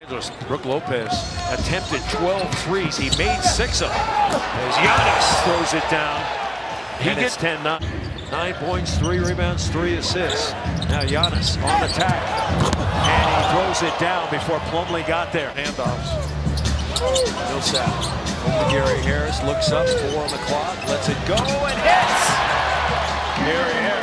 Brook Lopez attempted 12 threes. He made 6 of them. As Giannis throws it down. And it's 10-9. 9 points, 3 rebounds, 3 assists. Now Giannis on attack. And he throws it down before Plumlee got there. Handoffs. Millsap over to Gary Harris. Looks up, 4 on the clock. Lets it go and hits. Gary Harris.